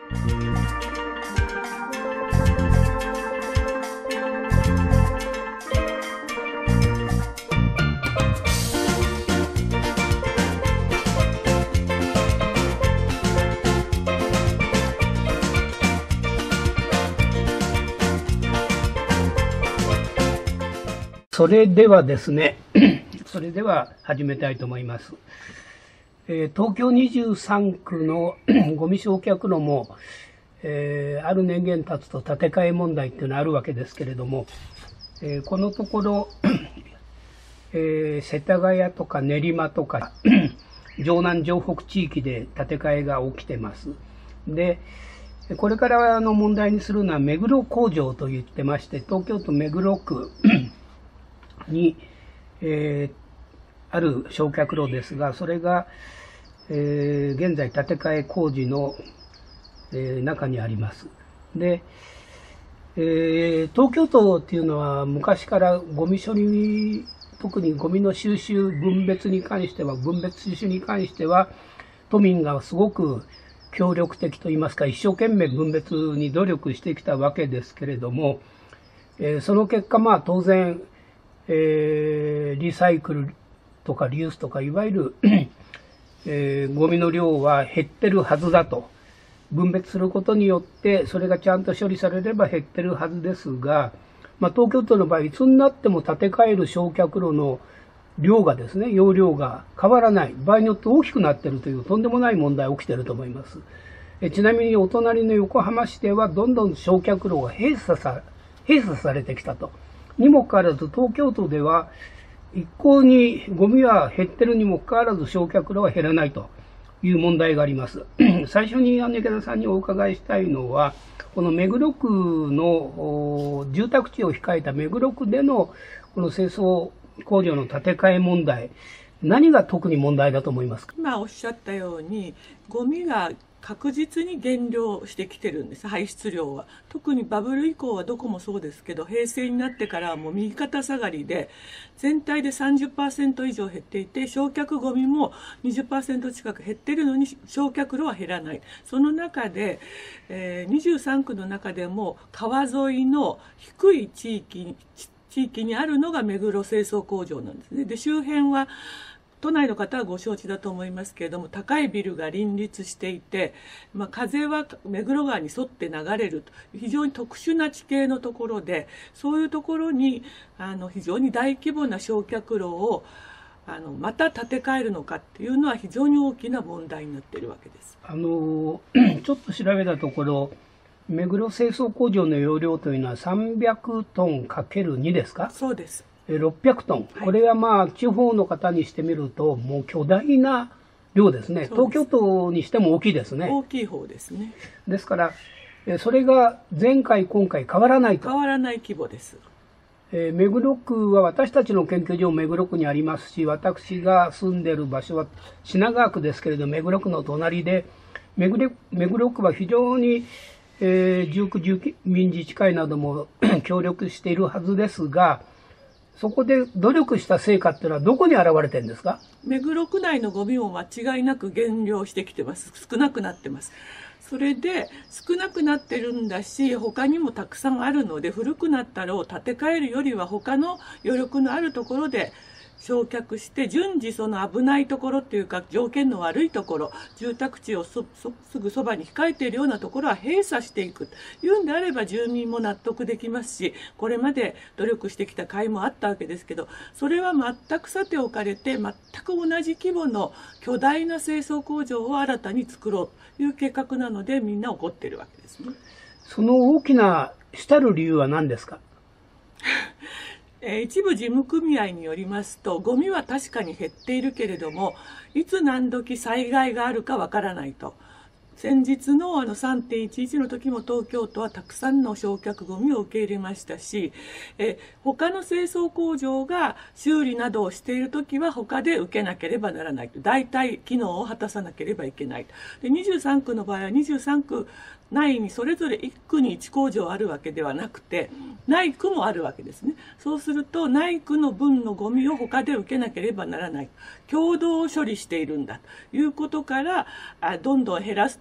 それではですね、それでは始めたいと思います。東京23区のゴミ焼却炉も、ある年限経つと建て替え問題っていうのがあるわけですけれども、このところ、世田谷とか練馬とか城南城北地域で建て替えが起きてます。で、これから問題にするのは目黒工場と言ってまして、東京都目黒区に、ある焼却炉ですが、それが、現在建て替え工事の、中にあります。で、東京都っていうのは昔からゴミ処理、特にゴミの収集、分別に関しては、分別収集に関しては、都民がすごく協力的といいますか、一生懸命分別に努力してきたわけですけれども、その結果、当然、リサイクルとかリユースとかいわゆる、ゴミの量は減ってるはずだと分別することによってそれがちゃんと処理されれば減ってるはずですが、東京都の場合いつになっても建て替える焼却炉の量がですね、容量が変わらない、場合によって大きくなっているというとんでもない問題が起きていると思います。ちなみにお隣の横浜市ではどんどん焼却炉が閉鎖されてきたと。にもかかわらず東京都では一向にゴミは減ってるにもかかわらず焼却炉は減らないという問題があります。最初に池田さんにお伺いしたいのは、この目黒区の住宅地を控えた目黒区でのこの清掃工場の建て替え問題、何が特に問題だと思いますか？ 今おっしゃったように、ゴミが確実に減量してきてるんです、排出量は。特にバブル以降はどこもそうですけど、平成になってからはもう右肩下がりで、全体で 30% 以上減っていて、焼却ゴミも 20% 近く減ってるのに焼却炉は減らない。その中で、23区の中でも川沿いの低い地域にあるのが目黒清掃工場なんですね。で、周辺は都内の方はご承知だと思いますけれども、高いビルが林立していて、風は目黒川に沿って流れると、非常に特殊な地形のところで、そういうところに非常に大規模な焼却炉をまた建て替えるのかっていうのは非常に大きな問題になっているわけです。 ちょっと調べたところ、目黒清掃工場の容量というのは300トン ×2 ですか？ そうです。 600トン。これは地方の方にしてみると、もう巨大な量ですね。東京都にしても大きいですね。 大きい方ですね。 ですから、それが前回、今回変わらないと。 変わらない規模です。 目黒区は私たちの研究所も目黒区にありますし、私が住んでいる場所は品川区ですけれど、目黒区の隣で、目黒区は非常に、住民自治会なども協力しているはずですが、そこで努力した成果っていうのはどこに現れてるんですか？ 目黒区内のゴミも間違いなく減量してきてます。少なくなってます。それで少なくなってるんだし、他にもたくさんあるので、古くなった炉を建て替えるよりは他の余力のあるところで焼却して、順次その危ないところっていうか条件の悪いところ、住宅地をすぐそばに控えているようなところは閉鎖していくというんであれば住民も納得できますし、これまで努力してきた甲斐もあったわけですけど、それは全くさておかれて、全く同じ規模の巨大な清掃工場を新たに作ろうという計画なので、みんな怒ってるわけですね。 その大きな主たる理由は何ですか？ 一部事務組合によりますと、ゴミは確かに減っているけれども、いつ何時災害があるかわからないと。先日の3.11 の時も東京都はたくさんの焼却ゴミを受け入れましたし、他の清掃工場が修理などをしている時は他で受けなければならないと。代替機能を果たさなければいけない。で、23区の場合は23区内にそれぞれ1区に1工場あるわけではなくて、内区もあるわけですね。そうすると内区の分のゴミを他で受けなければならない。共同処理しているんだということから、どんどん減らすと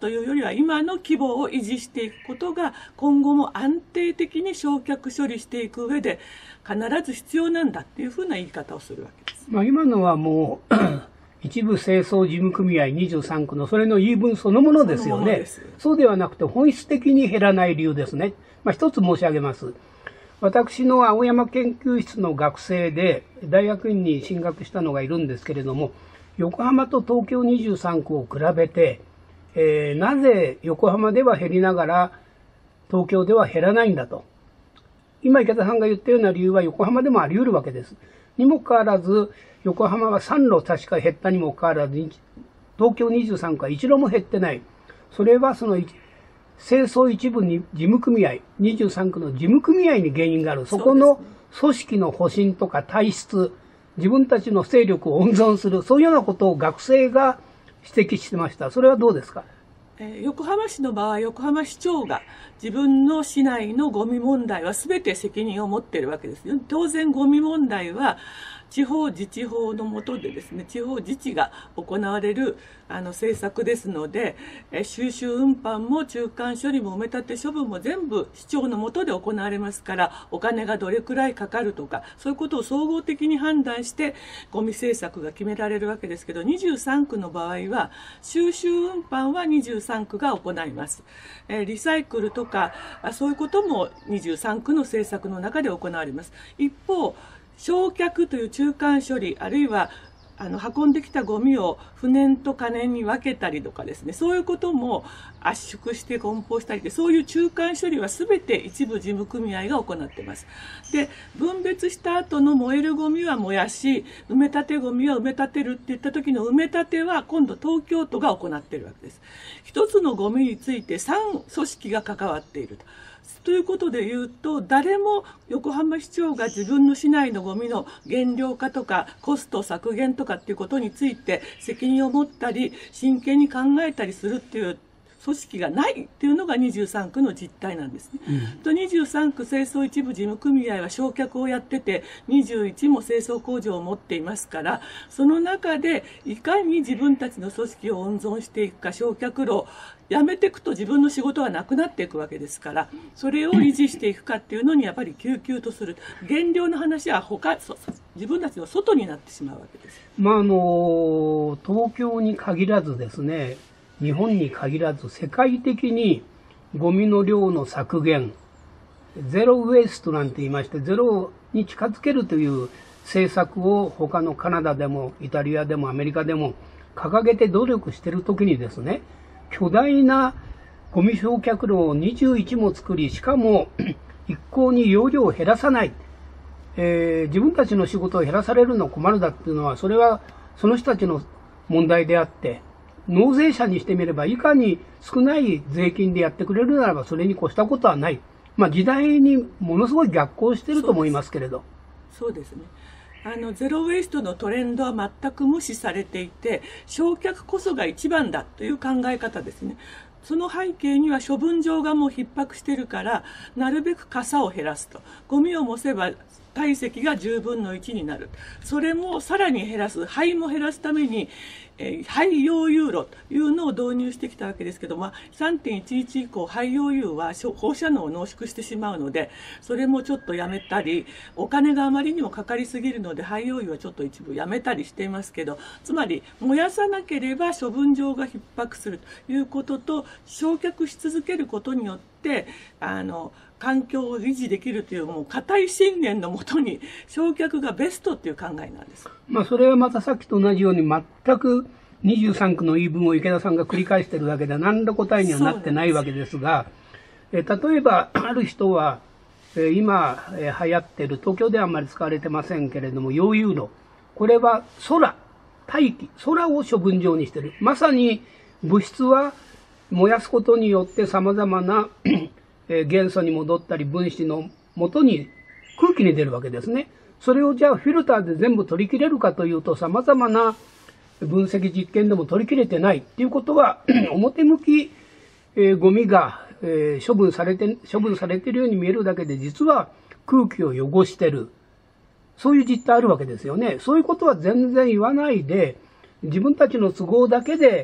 というよりは今の規模を維持していくことが今後も安定的に焼却処理していく上で必ず必要なんだっていうふうな言い方をするわけです。 今のはもう一部清掃事務組合23区のそれの言い分そのものですよね。そうではなくて本質的に減らない理由ですね。一つ申し上げます。私の青山研究室の学生で大学院に進学したのがいるんですけれども、横浜と東京23区を比べて、なぜ横浜では減りながら東京では減らないんだと。今池田さんが言ったような理由は横浜でもあり得るわけです。にもかかわらず横浜は3路確か減ったにもかかわらず東京23区は1路も減ってない。それはその清掃一部に事務組合、23区の事務組合に原因がある。そこの組織の保身とか体質、自分たちの勢力を温存する、そういうようなことを学生が指摘してました。それはどうですか？ 横浜市の場合、横浜市長が自分の市内のゴミ問題は全て責任を持っているわけですよ。当然ゴミ問題は地方自治法の下でですね、地方自治が行われる政策ですので、収集運搬も中間処理も埋め立て処分も全部市長の下で行われますから、お金がどれくらいかかるとか、そういうことを総合的に判断してゴミ政策が決められるわけですけど、23区の場合は収集運搬は23区が行います。リサイクルとかそういうことも23区の政策の中で行われます。一方、焼却という中間処理、あるいは運んできたゴミを不燃と可燃に分けたりとかですね、そういうことも圧縮して梱包したりで、そういう中間処理は全て一部事務組合が行っています。で、分別した後の燃えるゴミは燃やし、埋め立てゴミは埋め立てるって言った時の埋め立ては今度東京都が行っているわけです。一つのゴミについて3組織が関わっているということで言うと、誰も横浜市長が自分の市内のゴミの減量化とかコスト削減とかっていうことについて責任を持ったり真剣に考えたりするっていう組織がないっていうのが23区の実態なんですね。と23区清掃一部事務組合は焼却をやってて、21も清掃工場を持っていますから、その中でいかに自分たちの組織を温存していくか、焼却炉をやめていくと自分の仕事はなくなっていくわけですから、それを維持していくかっていうのにやっぱり救急とする。減量の話は自分たちの外になってしまうわけです。 東京に限らずですね、日本に限らず世界的にゴミの量の削減、ゼロウェイストなんて言いまして、ゼロに近づけるという政策を他のカナダでもイタリアでもアメリカでも掲げて努力しているときにですね、巨大なゴミ焼却炉を21も作り、しかも一向に容量を減らさない、自分たちの仕事を減らされるの困るだっていうのは、それはその人たちの問題であって、納税者にしてみればいかに少ない税金でやってくれるならばそれに越したことはない。時代にものすごい逆行していると思いますけれど。 そうですね。ゼロウェイストのトレンドは全く無視されていて、焼却こそが一番だという考え方ですね。その背景には処分場がもう逼迫しているから、なるべく傘を減らすと。ゴミを燃せば体積が10分の1になる。それもさらに減らす、灰も減らすために、廃溶融炉というのを導入してきたわけですけど、3.11 以降廃溶融は放射能を濃縮してしまうので、それもちょっとやめたり、お金があまりにもかかりすぎるので廃溶融はちょっと一部やめたりしていますけど、つまり燃やさなければ処分場が逼迫するということと、焼却し続けることによって環境を維持できるというもう固い信念のもとに焼却がベストという考えなんです。 それはまたさっきと同じように全く23区の言い分を池田さんが繰り返しているだけで何ら答えにはなってないわけですが、例えばある人は今流行っている、東京ではあんまり使われてませんけれども、溶融炉、これは大気、空を処分場にしている。まさに物質は燃やすことによって様々な元素に戻ったり分子の元に空気に出るわけですね。それをじゃあフィルターで全部取り切れるかというと、様々な分析実験でも取り切れてないっていうことは、表向き、ゴミが、処分されているように見えるだけで、実は空気を汚してる。そういう実態あるわけですよね。そういうことは全然言わないで、自分たちの都合だけで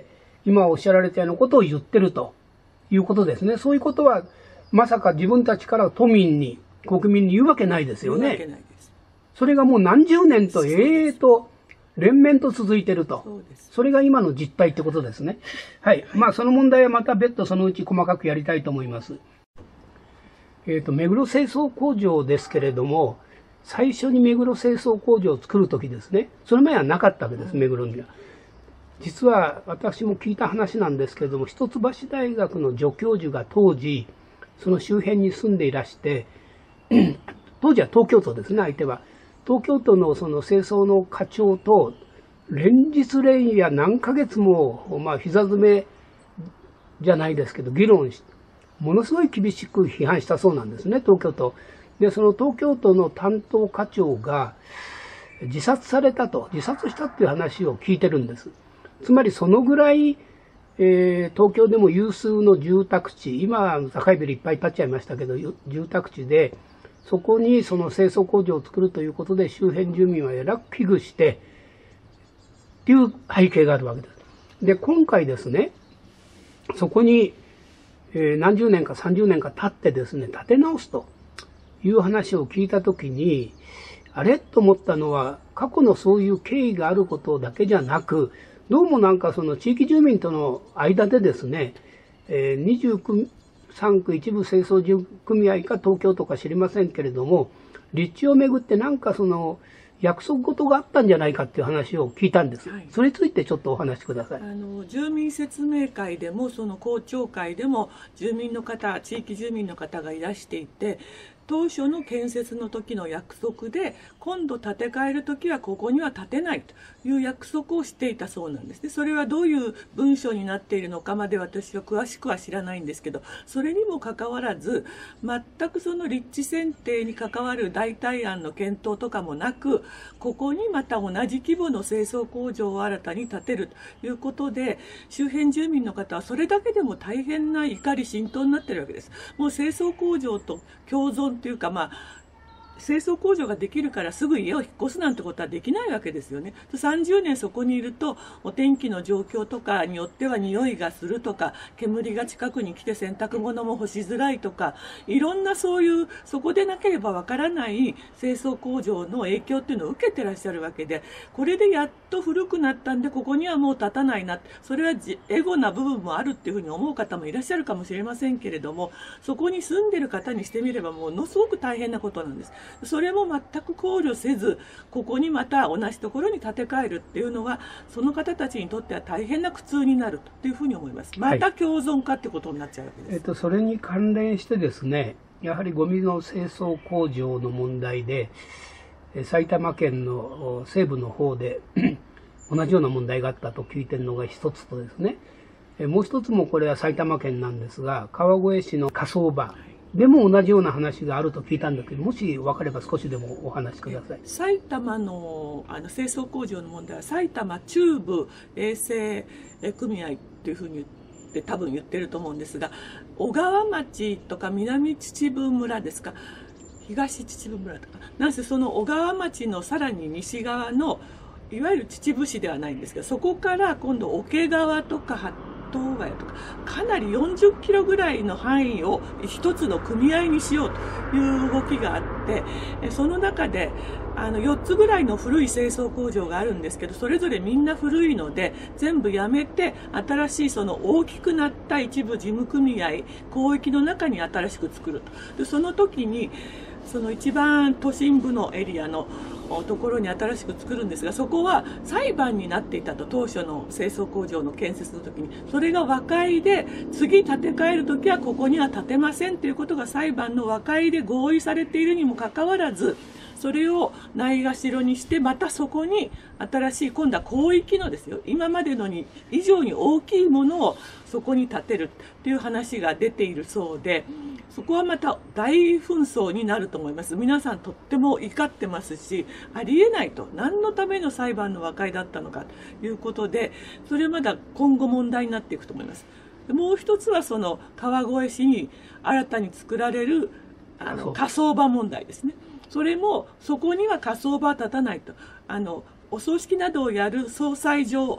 今おっしゃられたようなことを言ってるということですね。そういうことは、まさか自分たちから都民に、国民に言うわけないですよね。 言うわけないです。 それがもう何十年とと連綿と続いてると。それが今の実態ってことですね。はい。まあその問題はまた別途そのうち細かくやりたいと思います。目黒清掃工場ですけれども、最初に目黒清掃工場を作るときですね、その前はなかったわけです、目黒には。実は私も聞いた話なんですけれども、一橋大学の助教授が当時、その周辺に住んでいらして、当時は東京都ですね、相手は。東京都のその清掃の課長と、連日連夜何ヶ月も、膝詰めじゃないですけど、議論して、ものすごい厳しく批判したそうなんですね、東京都。で、その東京都の担当課長が自殺したっていう話を聞いてるんです。つまりそのぐらい、東京でも有数の住宅地、今は高いビルいっぱい建っちゃいましたけど、住宅地で、そこにその清掃工場を作るということで周辺住民はえらく危惧して、っていう背景があるわけです。で、今回ですね、そこに、何十年か30年か経ってですね、建て直すという話を聞いたときに、あれと思ったのは、過去のそういう経緯があることだけじゃなく、どうもなんかその地域住民との間でですね、23区一部清掃組合か東京とか知りませんけれども、立地をめぐってなんかその約束事があったんじゃないかっていう話を聞いたんです。はい、それについてちょっとお話しください。 住民説明会でもその公聴会でも住民の方、地域住民の方がいらしていて、当初の建設の時の約束で今度建て替える時はここには建てないという約束をしていたそうなんですね。それはどういう文章になっているのかまで私は詳しくは知らないんですけど、それにもかかわらず全くその立地選定に関わる代替案の検討とかもなく、ここにまた同じ規模の清掃工場を新たに建てるということで、周辺住民の方はそれだけでも大変な怒り心頭になっているわけです。もう清掃工場と共存というか、清掃工場ができるからすぐ家を引っ越すなんてことはできないわけですよね。30年そこにいるとお天気の状況とかによっては匂いがするとか、煙が近くに来て洗濯物も干しづらいとか、いろんなそういうそこでなければわからない清掃工場の影響っていうのを受けてらっしゃるわけで、これでやっと古くなったんでここにはもう建たないな、それはエゴな部分もあるっていうふうに思う方もいらっしゃるかもしれませんけれども、そこに住んでる方にしてみればものすごく大変なことなんです。それも全く考慮せず、ここにまた同じところに建て替えるっていうのは、その方たちにとっては大変な苦痛になるというふうに思います。また共存化ってことになっちゃうわけです。 それに関連してですね、やはりゴミの清掃工場の問題で、埼玉県の西部の方で同じような問題があったと聞いてるのが一つとですね、もう一つもこれは埼玉県なんですが、川越市の火葬場でも同じような話があると聞いたんだけど、もし分かれば少しでもお話しください。 埼玉の清掃工場の問題は埼玉中部衛生組合っていうふうに多分言ってると思うんですが、小川町とか南秩父村ですか、東秩父村とか、なんせその小川町のさらに西側のいわゆる秩父市ではないんですけど、そこから今度桶川とか八東ヶ谷とかかなり40キロぐらいの範囲を一つの組合にしようという動きがあって、その中で4つぐらいの古い清掃工場があるんですけど、それぞれみんな古いので全部やめて、新しいその大きくなった一部事務組合広域の中に新しく作ると。でその時にその一番都心部のエリアのところに新しく作るんですが、そこは裁判になっていたと、当初の清掃工場の建設の時に。それが和解で、次建て替える時はここには建てませんということが裁判の和解で合意されているにもかかわらず、それをないがしろにして、またそこに新しい、今度は広域のですよ、今までのに以上に大きいものをそこに建てるっていう話が出ているそうで、そこはまた大紛争になると思います。皆さんとっても怒ってますし、ありえないと、何のための裁判の和解だったのかということで、それはまだ今後問題になっていくと思います。もう一つはその川越市に新たに作られる火葬場問題ですね。それもそこには火葬場は建たないと、お葬式などをやる葬祭場、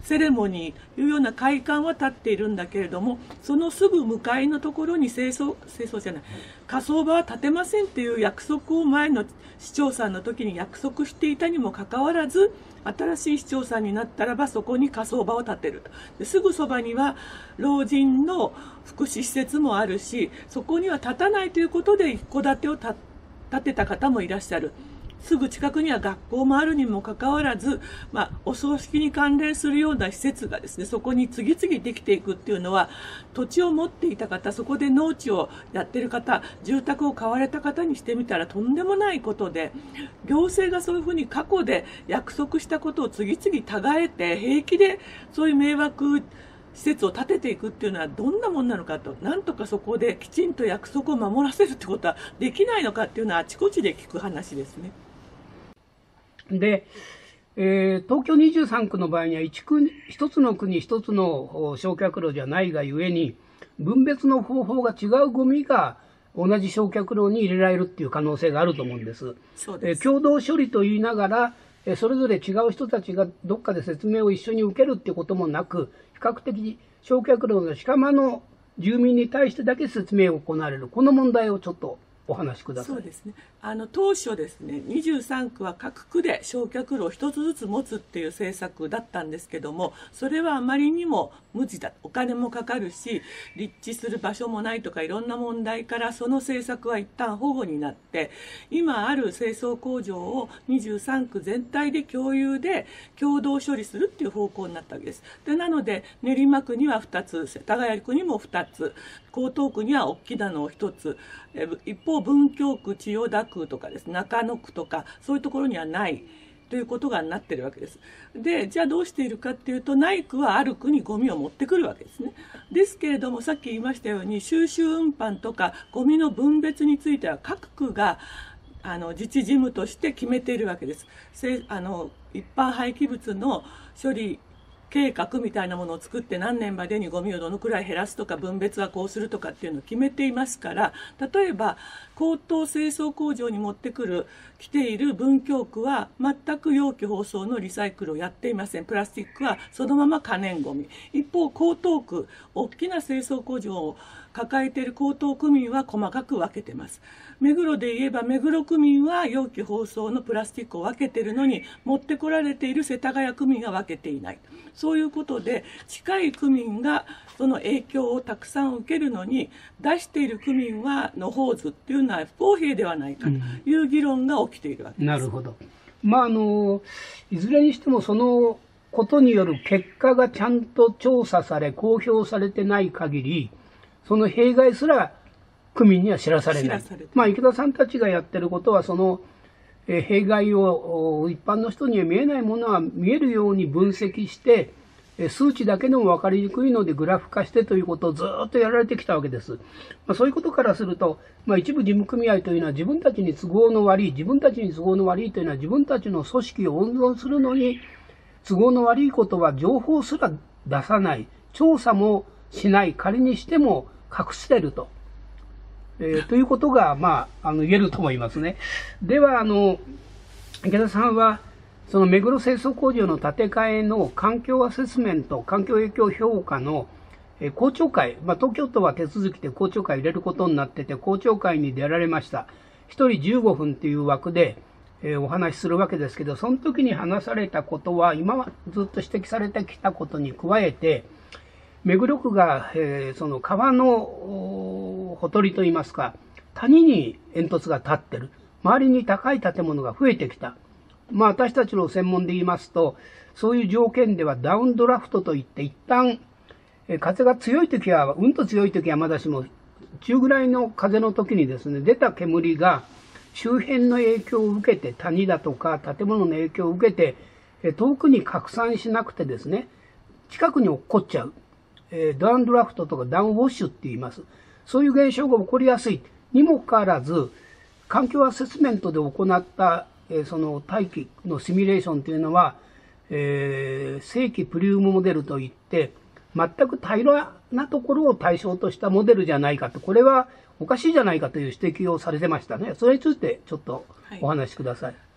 セレモニーというような会館は立っているんだけれども、そのすぐ向かいのところに火葬場は建てませんっていう約束を前の市長さんの時に約束していたにもかかわらず、新しい市長さんになったらばそこに火葬場を建てる。ですぐそばには老人の福祉施設もあるし、そこには建たないということで一戸建てを建てた方もいらっしゃる。すぐ近くには学校もあるにもかかわらず、お葬式に関連するような施設がですね、そこに次々できていくっていうのは、土地を持っていた方、そこで農地をやってる方、住宅を買われた方にしてみたらとんでもないことで、行政がそういうふうに過去で約束したことを次々違えて、平気でそういう迷惑施設を建てていくっていうのはどんなもんなのかと、なんとかそこできちんと約束を守らせるってことはできないのかっていうのはあちこちで聞く話ですね。 で、東京23区の場合には一つの国一つの焼却炉じゃないがゆえに、分別の方法が違うゴミが同じ焼却炉に入れられるっていう可能性があると思うんです。共同処理と言いながら、それぞれ違う人たちがどっかで説明を一緒に受けるっていうこともなく、比較的焼却炉の鹿間の住民に対してだけ説明を行われる。この問題をちょっとお話しください。 そうですね。当初ですね、23区は各区で焼却炉を一つずつ持つっていう政策だったんですけども、それはあまりにも無知だ。お金もかかるし、立地する場所もないとかいろんな問題から、その政策は一旦保護になって、今ある清掃工場を23区全体で共有で共同処理するっていう方向になったわけです。で、なので練馬区には2つ、世田谷区にも2つ、江東区には大きなのを1つ、一方文京区、千代田区とかですね、中野区とかそういうところにはないということがなってるわけです。で、じゃあどうしているかっていうと、内区はある区にゴミを持ってくるわけですね。ですけれども、さっき言いましたように収集運搬とかゴミの分別については各区が自治事務として決めているわけです。一般廃棄物の処理計画みたいなものを作って、何年までにゴミをどのくらい減らすとか分別はこうするとかっていうのを決めていますから、例えば高等清掃工場に持ってきている文京区は全く容器包装のリサイクルをやっていません。プラスチックはそのまま可燃ゴミ。一方江東区、大きな清掃工場を抱えている江東区民は細かく分けてます。目黒で言えば目黒区民は容器包装のプラスチックを分けているのに、持ってこられている世田谷区民が分けていない。そういうことで近い区民がその影響をたくさん受けるのに、出している区民は野放図っていうのは不公平ではないかという議論が起きているわけです。 なるほど。いずれにしてもそのことによる結果がちゃんと調査され公表されてない限り、その弊害すら区民には知らされない。池田さんたちがやってることは、その弊害を一般の人には見えないものは見えるように分析して、数値だけでも分かりにくいのでグラフ化してということをずっとやられてきたわけです。そういうことからすると、一部事務組合というのは自分たちに都合の悪いというのは自分たちの組織を温存するのに都合の悪いことは情報すら出さない、調査もしない、仮にしても隠していると。ということが、言えると思いますね。では、池田さんは、その目黒清掃工場の建て替えの環境アセスメント、環境影響評価の公聴会、東京都は手続きで公聴会入れることになってて、公聴会に出られました。1人15分という枠で、お話しするわけですけど、その時に話されたことは、今はずっと指摘されてきたことに加えて、目黒区が、その川のほとりといいますか、谷に煙突が立ってる。周りに高い建物が増えてきた。私たちの専門で言いますと、そういう条件ではダウンドラフトといって、一旦、風が強い時は、うんと強い時はまだしも、中ぐらいの風の時にですね、出た煙が周辺の影響を受けて、谷だとか建物の影響を受けて、遠くに拡散しなくてですね、近くに落っこっちゃう。ダウンドラフトとかダウンウォッシュって言います。そういう現象が起こりやすいにもかかわらず、環境アセスメントで行ったその大気のシミュレーションというのは、正規プリウムモデルといって、全く平らなところを対象としたモデルじゃないかと、これはおかしいじゃないかという指摘をされてましたね。それについてちょっとお話しください。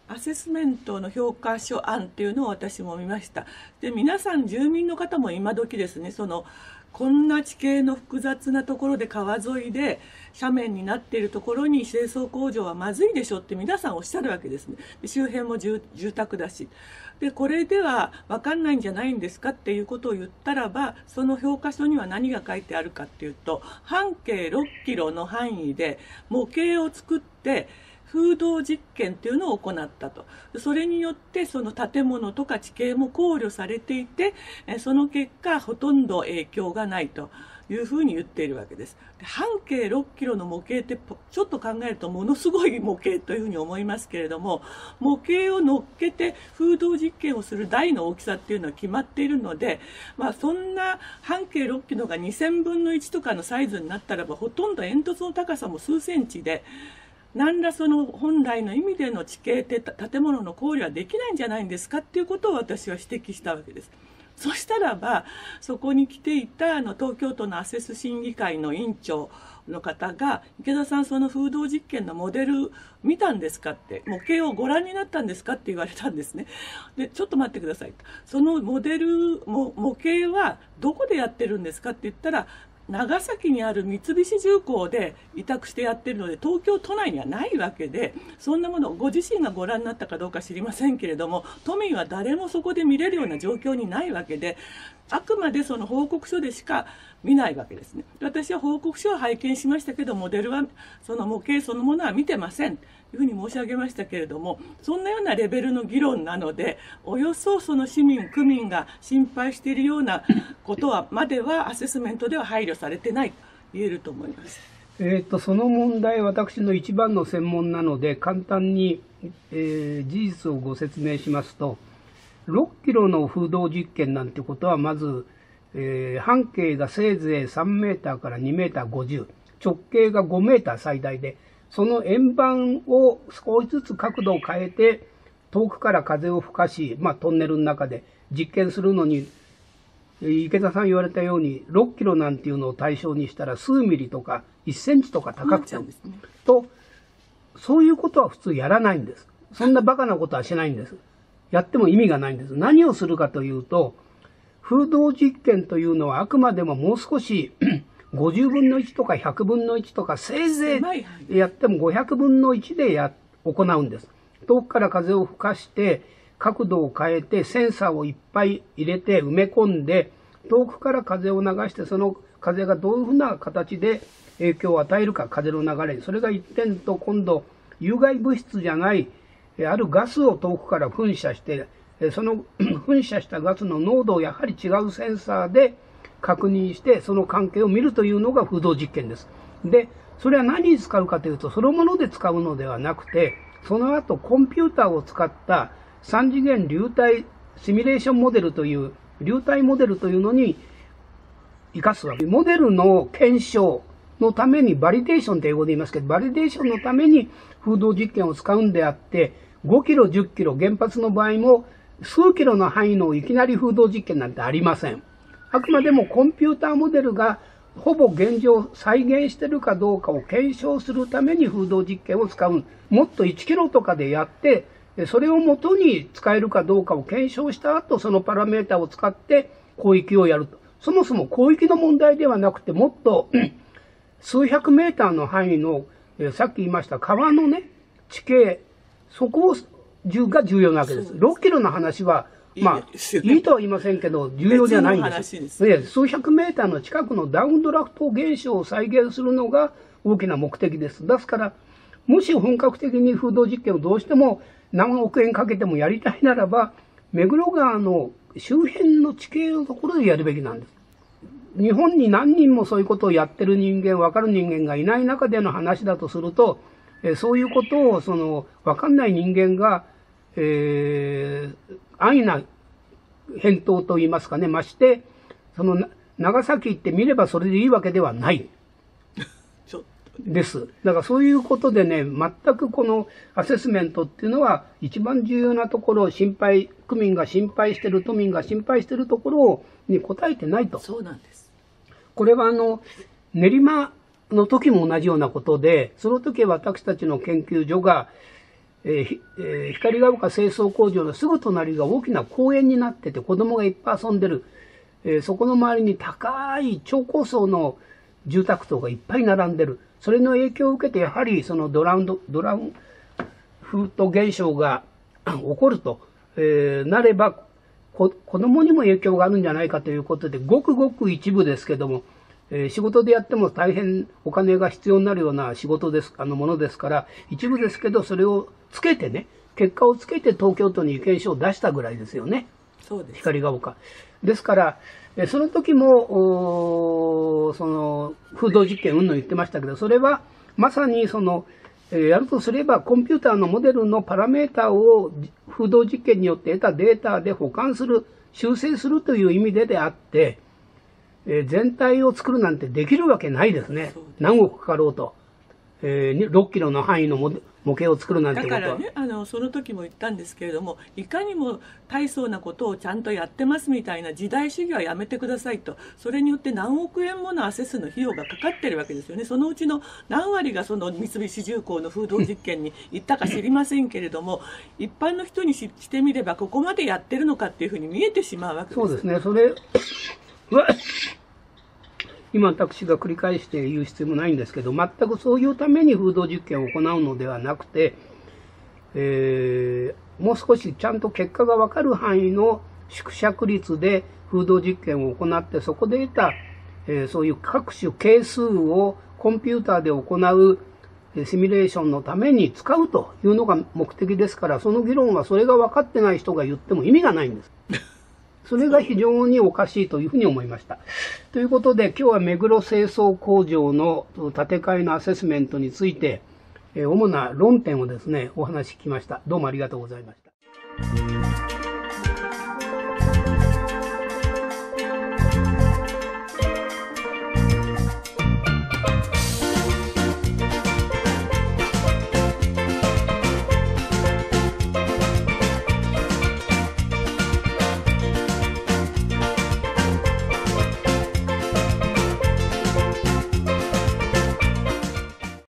アセスメントの評価書案っていうのを私も見ました。で、皆さん住民の方も今時ですね、こんな地形の複雑なところで川沿いで斜面になっているところに清掃工場はまずいでしょって皆さんおっしゃるわけですね。で、周辺も住宅だし。で、これでは分かんないんじゃないんですかっていうことを言ったらば、その評価書には何が書いてあるかっていうと、半径6キロの範囲で模型を作って、風洞実験っていうのを行ったと。それによってその建物とか地形も考慮されていて、その結果ほとんど影響がないというふうに言っているわけです。半径6キロの模型ってちょっと考えるとものすごい模型というふうに思いますけれども、模型を乗っけて風洞実験をする台の大きさっていうのは決まっているので、そんな半径6キロが2000分の1とかのサイズになったらば、ほとんど煙突の高さも数センチで、何らその本来の意味での地形って建物の考慮はできないんじゃないんですかっていうことを私は指摘したわけです。そしたらば、そこに来ていた東京都のアセス審議会の委員長の方が、池田さん、その風洞実験のモデル見たんですかって、模型をご覧になったんですかって言われたんですね。で、ちょっと待ってくださいと。その模型はどこでやってるんですかって言ったら、長崎にある三菱重工で委託してやってるので、東京都内にはないわけで、そんなものをご自身がご覧になったかどうか知りませんけれども、都民は誰もそこで見れるような状況にないわけで、あくまでその報告書でしか見ないわけですね。私は報告書は拝見しましたけど、モデルはその模型そのものは見てませんというふうに申し上げましたけれども、そんなようなレベルの議論なので、およそその市民区民が心配しているようなことまではアセスメントでは配慮されてないと言えると思います。 その問題、私の一番の専門なので簡単に、事実をご説明しますと、6キロの風洞実験なんてことはまず、半径がせいぜい3メーターから2メーター50、直径が5メーター最大で、その円盤を少しずつ角度を変えて遠くから風を吹かし、トンネルの中で実験するのに、池田さん言われたように6キロなんていうのを対象にしたら数ミリとか1センチとか高くても、とそういうことは普通やらないんです。そんなバカなことはしないんです。やっても意味がないんです。何をするかというと、風洞実験というのはあくまでももう少し50分の1とか100分の1とか、せいぜいやっても500分の1で行うんです。遠くから風を吹かして角度を変えてセンサーをいっぱい入れて埋め込んで、遠くから風を流して、その風がどういうふうな形で影響を与えるか、風の流れに。それが一点と、今度有害物質じゃないあるガスを遠くから噴射して、その噴射したガスの濃度をやはり違うセンサーで確認して、その関係を見るというのが風洞実験です。で、それは何に使うかというと、そのもので使うのではなくて、その後コンピューターを使った3次元流体シミュレーションモデルという、流体モデルというのに生かすわけ。モデルの検証のために、バリデーションって英語で言いますけど、バリデーションのために風洞実験を使うんであって、5キロ、10キロ、原発の場合も数キロの範囲のいきなり風洞実験なんてありません。あくまでもコンピューターモデルがほぼ現状再現しているかどうかを検証するために風洞実験を使う。もっと1キロとかでやって、それをもとに使えるかどうかを検証した後、そのパラメータを使って広域をやると。そもそも広域の問題ではなくて、もっと数百メーターの範囲の、さっき言いました川のね、地形、そこが重要なわけです。6キロの話は、いいとは言いませんけど、重要じゃないんです。数百メーターの近くのダウンドラフト現象を再現するのが大きな目的です。ですから、もし本格的に風洞実験をどうしても何億円かけてもやりたいならば、目黒川の周辺の地形のところでやるべきなんです。日本に何人もそういうことをやってる人間、わかる人間がいない中での話だとすると、そういうことをわかんない人間が、安易な返答といいますかね、まして、長崎行ってみればそれでいいわけではない。です。だからそういうことでね、全くこのアセスメントっていうのは一番重要なところを区民が心配してる、都民が心配してるところに答えてないと。 そうなんです。 これは練馬の時も同じようなことで、その時私たちの研究所が、 光が丘清掃工場のすぐ隣が大きな公園になってて子供がいっぱい遊んでる。そこの周りに高い超高層の住宅棟がいっぱい並んでる。それの影響を受けてやはりそのドラウンフート現象が起こると、なれば子供にも影響があるんじゃないかということで、ごくごく一部ですけども、仕事でやっても大変お金が必要になるような仕事です、ものですから、一部ですけど、それをつけてね、結果をつけて東京都に意見書を出したぐらいですよね。 そうです。 光が丘。ですから、その時も、その、風土実験云々言ってましたけど、それはまさにその、やるとすればコンピューターのモデルのパラメータを風土実験によって得たデータで保管する、修正するという意味であって、全体を作るなんてできるわけないですね。何億かかろうと。6キロの範囲の模型を作るなんてことは。 だからね、その時も言ったんですけれども、いかにも大層なことをちゃんとやってますみたいな時代主義はやめてくださいと。それによって何億円ものアセスの費用がかかってるわけですよね。そのうちの何割がその三菱重工の風土実験に行ったか知りませんけれども、一般の人にしてみればここまでやってるのかっていうふうに見えてしまうわけです。 そうですね。それ今私が繰り返して言う必要もないんですけど、全くそういうために風土実験を行うのではなくて、もう少しちゃんと結果が分かる範囲の縮尺率で風土実験を行って、そこで得た、そういう各種係数をコンピューターで行うシミュレーションのために使うというのが目的ですから、その議論はそれが分かってない人が言っても意味がないんです。それが非常におかしいというふうに思いました。ということで、今日は目黒清掃工場の建て替えのアセスメントについて、主な論点をですね、お話ししました。どうもありがとうございました。